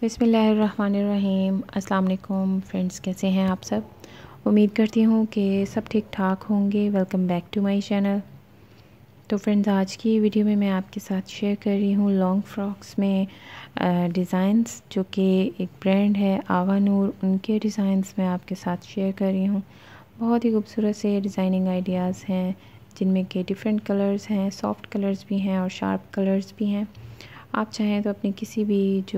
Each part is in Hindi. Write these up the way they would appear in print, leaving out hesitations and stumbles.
बिस्मिल्लाहिर्रहमानिर्रहीम। अस्सलाम वालेकुम फ्रेंड्स, कैसे हैं आप सब। उम्मीद करती हूँ कि सब ठीक ठाक होंगे। Welcome back to my channel. तो फ्रेंड्स, आज की वीडियो में मैं आपके साथ शेयर कर रही हूँ लॉन्ग फ्रॉक्स में डिज़ाइंस, जो कि एक ब्रांड है आवा नूर, उनके डिज़ाइंस मैं आपके साथ शेयर कर रही हूँ। बहुत ही खूबसूरत से डिज़ाइनिंग आइडियाज़ हैं, जिनमें के डिफरेंट कलर्स हैं, सॉफ्ट कलर्स भी हैं और शार्प कलर्स भी हैं। आप चाहें तो अपने किसी भी जो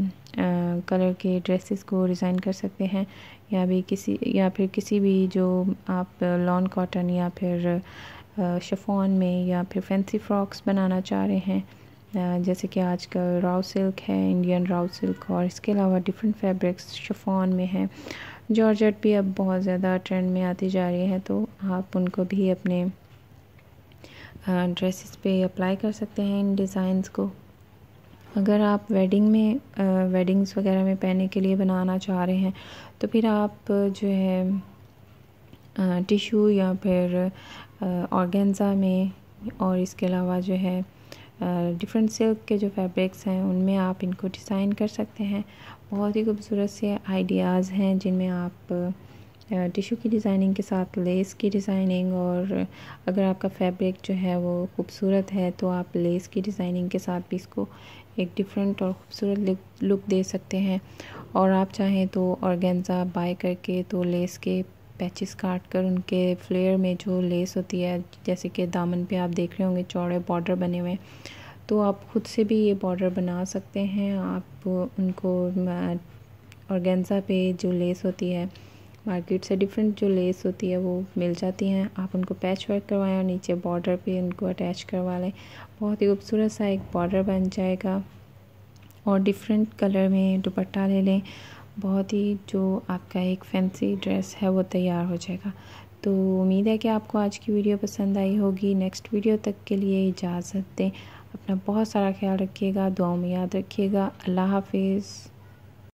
कलर के ड्रेसेस को डिज़ाइन कर सकते हैं, या फिर किसी भी जो आप लॉन कॉटन या फिर शिफॉन में या फिर फैंसी फ्रॉक्स बनाना चाह रहे हैं। जैसे कि आजकल राव सिल्क है, इंडियन राव सिल्क, और इसके अलावा डिफरेंट फैब्रिक्स शिफॉन में है। जॉर्जेट भी अब बहुत ज़्यादा ट्रेंड में आती जा रही है, तो आप उनको भी अपने ड्रेसेस पे अप्लाई कर सकते हैं इन डिज़ाइंस को। अगर आप वेडिंग्स वगैरह में पहनने के लिए बनाना चाह रहे हैं, तो फिर आप जो है टिशू या फिर ऑर्गेन्जा में, और इसके अलावा जो है डिफरेंट सिल्क के जो फैब्रिक्स हैं उनमें आप इनको डिज़ाइन कर सकते हैं। बहुत ही खूबसूरत से आइडियाज़ हैं, जिनमें आप टिशू की डिज़ाइनिंग के साथ लेस की डिज़ाइनिंग, और अगर आपका फैब्रिक जो है वो खूबसूरत है तो आप लेस की डिज़ाइनिंग के साथ भी इसको एक डिफरेंट और खूबसूरत लुक दे सकते हैं। और आप चाहें तो ऑर्गेन्जा बाय करके तो लेस के पैचेस काट कर उनके फ्लेयर में जो लेस होती है, जैसे कि दामन पे आप देख रहे होंगे चौड़े बॉर्डर बने हुए, तो आप खुद से भी ये बॉर्डर बना सकते हैं। आप उनको ऑर्गेन्जा पे जो लेस होती है मार्केट से डिफरेंट जो लेस होती है वो मिल जाती हैं, आप उनको पैच वर्क करवाएं और नीचे बॉर्डर पे उनको अटैच करवा लें। बहुत ही खूबसूरत सा एक बॉर्डर बन जाएगा। और डिफरेंट कलर में दुपट्टा ले लें, बहुत ही जो आपका एक फैंसी ड्रेस है वो तैयार हो जाएगा। तो उम्मीद है कि आपको आज की वीडियो पसंद आई होगी। नेक्स्ट वीडियो तक के लिए इजाज़त दें। अपना बहुत सारा ख्याल रखिएगा, दुआओं में याद रखिएगा। अल्लाह हाफिज़।